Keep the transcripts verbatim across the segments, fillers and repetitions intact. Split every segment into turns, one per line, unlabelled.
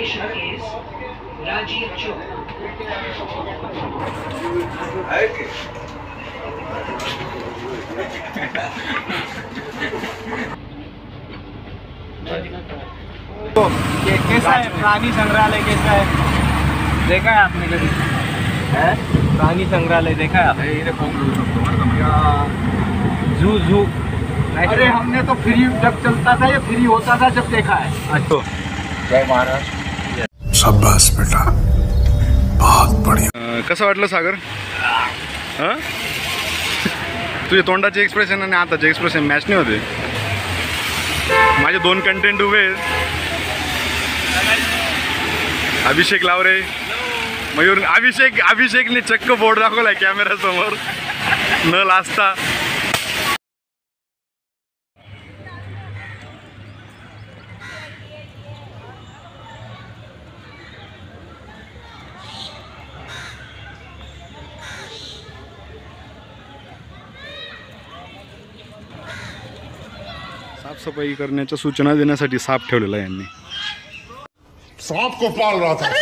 Transportation is Rajiv Chowk.
तो ये कैसा है प्राणी संग्रहालय, कैसा है, देखा है आपने कभी? है प्राणी संग्रहालय देखा है आपने? जू जू अरे हमने तो फ्री जब चलता था, ये फ्री होता था जब देखा है। अच्छा, जय महाराज।
शाबाश बेटा, बहुत बढ़िया।
कसं वाटलं सागर? हां, तुझे तोंडाचे एक्सप्रेशन आणि आताचे एक्सप्रेशन मॅच नाही होते. माझे दोन कंटेंट उभे आहेत. अभिषेक लावरे, मयूर, अभिषेक अभिषेकने चक्क बोर्ड दाखवलाय कॅमेरा समोर न लाजता. साफसफाई करण्याच्या सूचना देण्यासाठी साप ठेवलेला आहे यांनी.
सांप को पाल रहा था.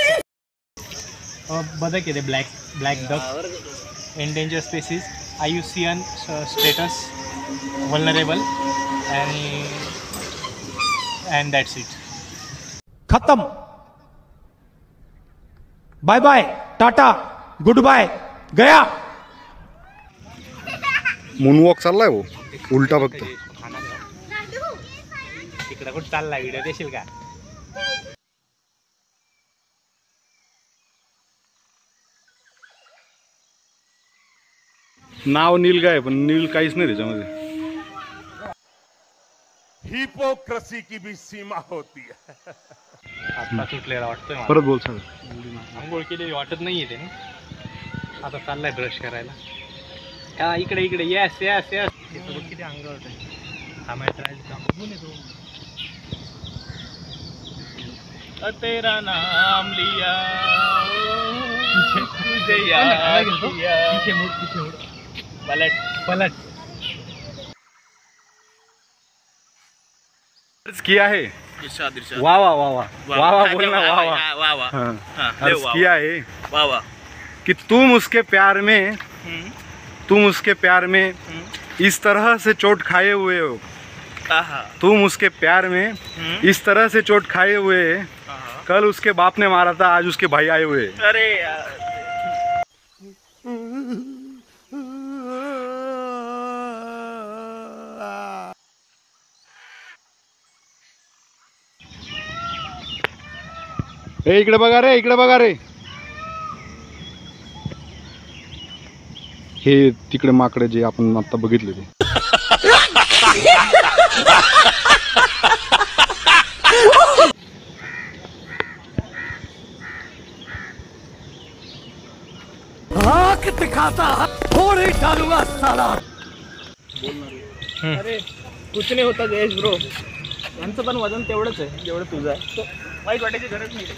बदक येते, black black duck, endangered species, I U C N status, vulnerable आणि अँड दॅट्स इट. खत्म. बाय बाय, टाटा, गुड बाय, गया.
मूनवॉक चाललाय हो, उलटा फक्त.
तिकडे कुठं चाललाय, व्हिडिओ देशील का?
नाव नील काय, पण नील काहीच नाही त्याच्यामध्ये.
हिपोक्रेसी की भी सीमा होती है.
आता सुटलेला वाटतोय मला.
परत बोल सर.
आंघोळ केलेली वाटत नाहीये ते. आता चाललाय ब्रश करायला. हा इकडे इकडे, येस येस येस. किती अंगावर हा मॅच बघून येतो. तेरा नाम लिया तुझे याद किया. पीछे मुड़, पीछे मुड़, पलट पलट.
किया है. वाह वाह वाह वाह वाह वाह बोलना, वाह वाह वाह वाह. अर्ज किया है
वाह वाह
कि तुम उसके प्यार में, तुम उसके प्यार में इस तरह से चोट खाए हुए हो. तुम उसके प्यार में इस तरह से चोट खाए हुए. कल उसके बाप ने मारा था, आज उसके भाई आए हुए.
अरे
ए इकडे बघा रे, इकडे बघा रे. हे तिकडे माकडे जे आपण आता बघितले ते.
आँख दिखाता थोड़ी डालूंगा साला.
अरे कुछ नाही होता जयेश ब्रो, यांचं पण वजन तेवढंच आहे जेवढं तुझं आहे. वाईट वाटायची गरज नाही.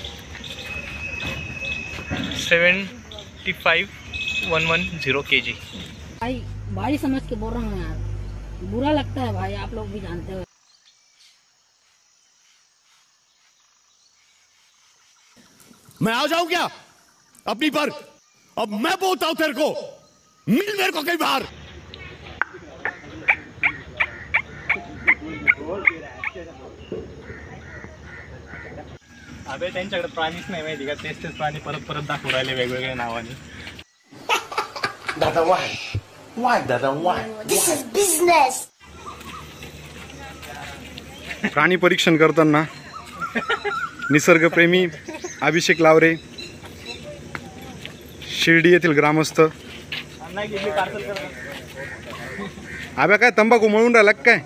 Seventy five one one zero के जी.
भाई भारी समझ के बोल रहा हूँ यार, बुरा लगता है भाई, आप लोग भी जानते हो.
मैं आ जाऊं क्या अपनी पर? अब मैं बोलता हूं तेरे को, मिल मेरे को कई बार.
अबे त्यांच्याकडे प्राणीच नाही माहिती का, तेच तेच प्राणी परत परत दाखवू राहिले वेगवेगळ्या नावाने.
दादा वाय वाय दादा वाय.
This is business.
प्राणी परीक्षण करताना निसर्गप्रेमी अभिषेक लावरे, शिर्डी येथील ग्रामस्थ. अबे काय तंबाखू मळून राहिला काय?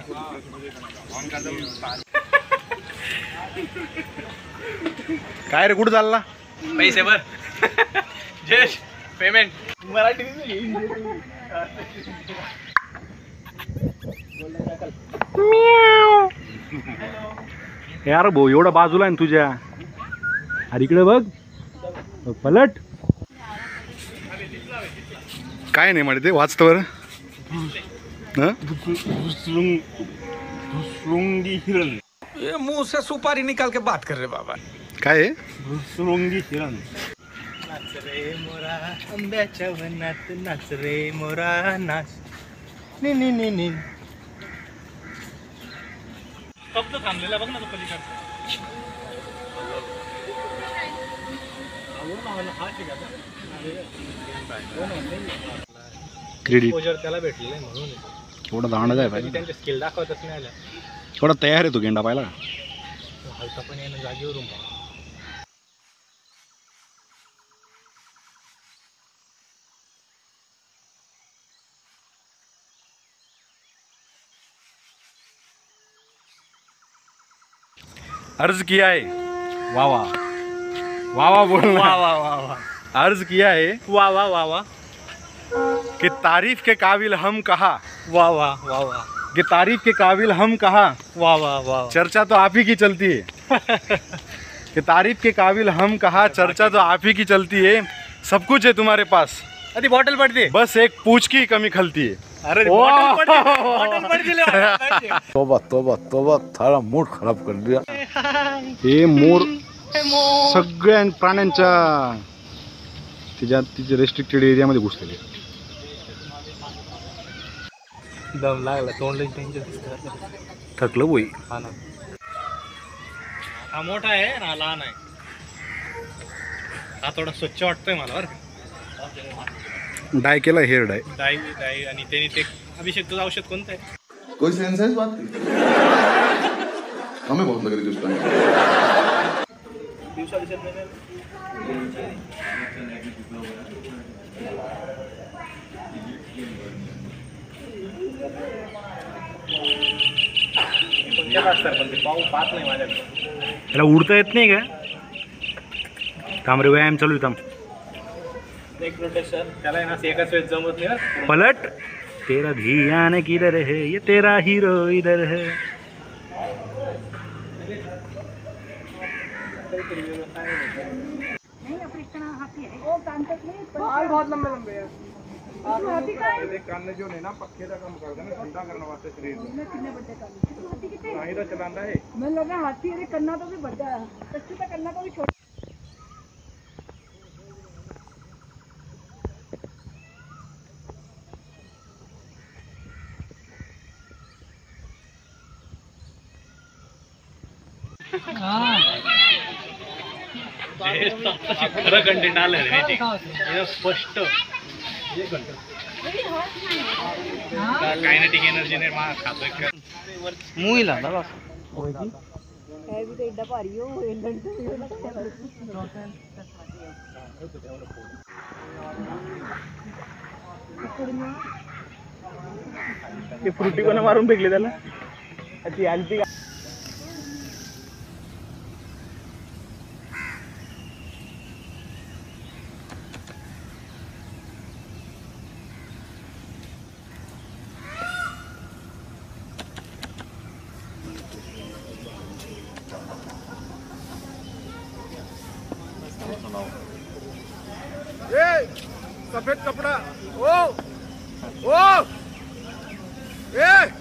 काय रे, कुठं चालला?
पैसे भर. जयेश पेमेंट मराठी.
यार भाऊ एवढा बाजूला आहे ना तुझ्या. अरे इकडे बघ, पलट. काय नाही म्हणते, वाचतं बरं.
ये मुंह से सुपारी निकाल के बात कर रहे बाबा.
काय आहे?
भुसुरुंगी हिरण. नाच रे मोरा आंब्याच्या वनात, नाच रे मोरा नाच. नि नि नि नि. शब्द थांबलेला बघ ना तो पलीकडचा.
क्रेडिट
त्याला भेटलेलं आहे म्हणून
थोडा दांड आहे पाहिजे.
त्यांचे स्किल दाखवतच नाही आल्या.
थोडा तयार आहे तो गेंडा पाहिला का?
हलका पण येणं जागेवरून.
अर्ज किया है,
वाह वाह
वाह वाह बोलना
वाह
है।
वाह वाह वाह
अर्ज किया है
वाह वाह वाह वाह
कि तारीफ के काबिल हम कहा,
वाह वाह वाह वाह
कि तारीफ के काबिल हम कहा,
वाह वाह वाह
चर्चा तो आप ही की चलती है। कि तारीफ के काबिल हम कहा, चर्चा तो आप ही की चलती है। सब कुछ है तुम्हारे पास,
अरे बॉटल पडते.
बस एक पूछ की कमी खलती है।
अरे बॉटल पडते, बॉटल पडते.
तोबा तोबा तोबा थारा मूड खराब कर दिया।
हे मोर सगळ्या प्राण्यांच्या तिच्या तिच्या रेस्ट्रिक्टेड एरियामध्ये घुसलेले.
दम लागला, तोंड टेन्शन दिसतं.
थकलं बोई.
हा ना. हा मोठा आहे ना, लहान आहे. हा थोडा स्वच्छ वाटतोय मला बरं.
डाय केला, हेअर डाय.
डाई डाई आणि त्याने ते अभिषेक तुझं औषध कोणतं आहे?
कोई सेंस है इस बात की? हमें बहुत लग रही थी उस टाइम।
त्याला उडता येत नाही का? थांब रे, व्यायाम चालू आहे. थांब.
एक रोटेशन त्याला आहे ना एकाच वेळेस जमत नाही ना.
पलट. तेरा ध्यान किधर है, ये तेरा हीरो इधर है.
बहुत लंबे लंबे है.
कान जो है ना पक्के का काम करता है, ठंडा करने वास्ते शरीर को. नहीं तो चलाना है.
मैं लगा हाथी अरे करना तो भी बड़ा है, कच्ची तो करना तो भी छोटा.
खरं कंटेंट आलं रे माहिती आहे? स्पष्ट कायनेटिक एनर्जी ने मार खातोय का मूवीला दादा.
है भी तो एड्डा भारी हो, एड्डा तो लगता है.
ते फ्रुटी कोणा मारून फेकले त्याला. ती आलती का?
सफेद कपड़ा. ओ ओ ए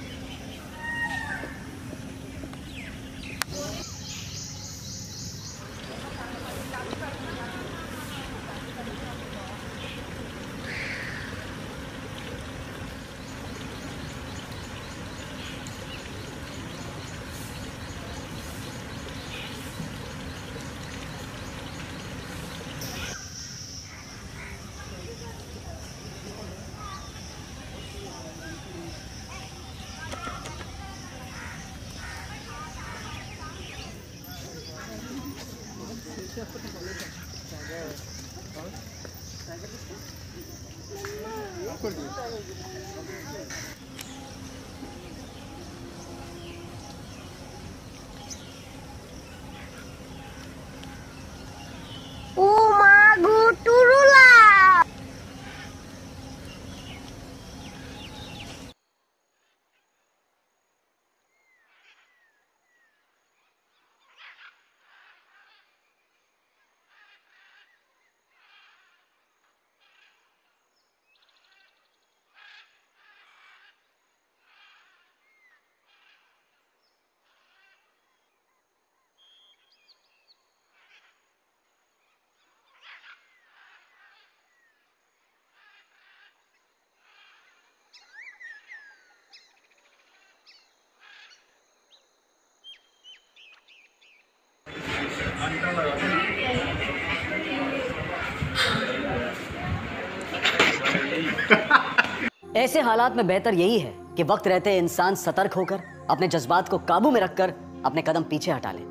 ऐसे हालात में बेहतर यही है कि वक्त रहते इंसान सतर्क होकर अपने जज्बात को काबू में रखकर अपने कदम पीछे हटा ले।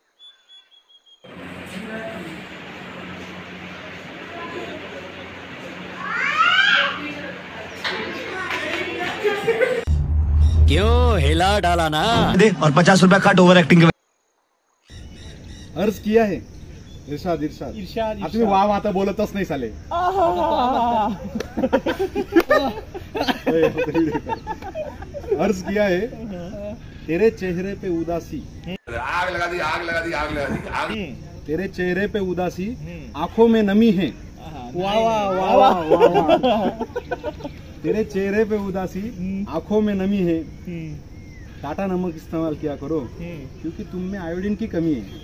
क्यों हिला डाला ना
दे और पचास रुपया काट ओवर एक्टिंग के। अर्ज किया है इरशाद इरशाद
इरशाद
आता वाह वाह तर बोलतच नाही साले. अर्ज किया है तेरे चेहरे पे उदासी,
आग लगा दी आग लगा दी आग लगा दी आग.
तेरे चेहरे पे उदासी, आंखों में नमी है.
वाह वाह वाह वाह.
तेरे चेहरे पे उदासी, आंखों में नमी है. टाटा नमक इस्तेमाल किया करो क्योंकि तुम में आयोडीन की कमी है.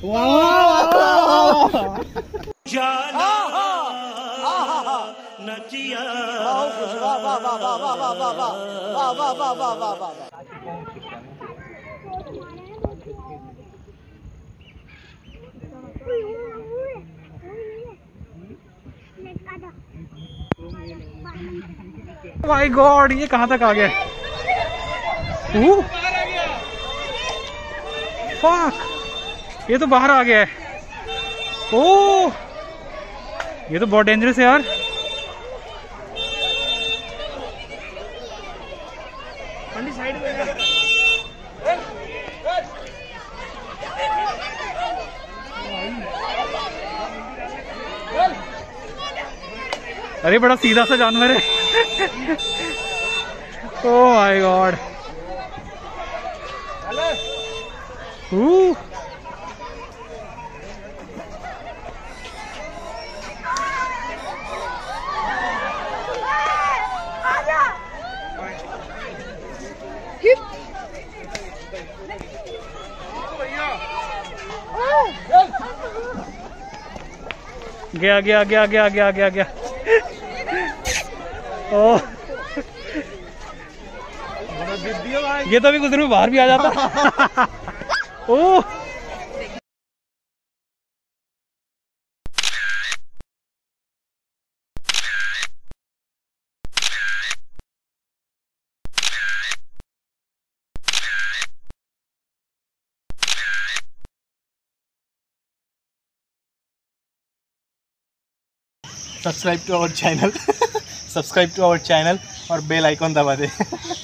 माय गॉड, ये कहाँ तक आ गया? फक, ये तो बाहर आ गया है. ओह, ये तो बहुत डेंजरस है यार. साइड में अरे बड़ा सीधा सा जानवर है. Oh my God. गया गया गया गया गया गया गया. ओह, ये तो अभी कुछ देर में बाहर भी आ जाता. Oh, subscribe to our channel subscribe to our channel और बेल आइकॉन दबा दे.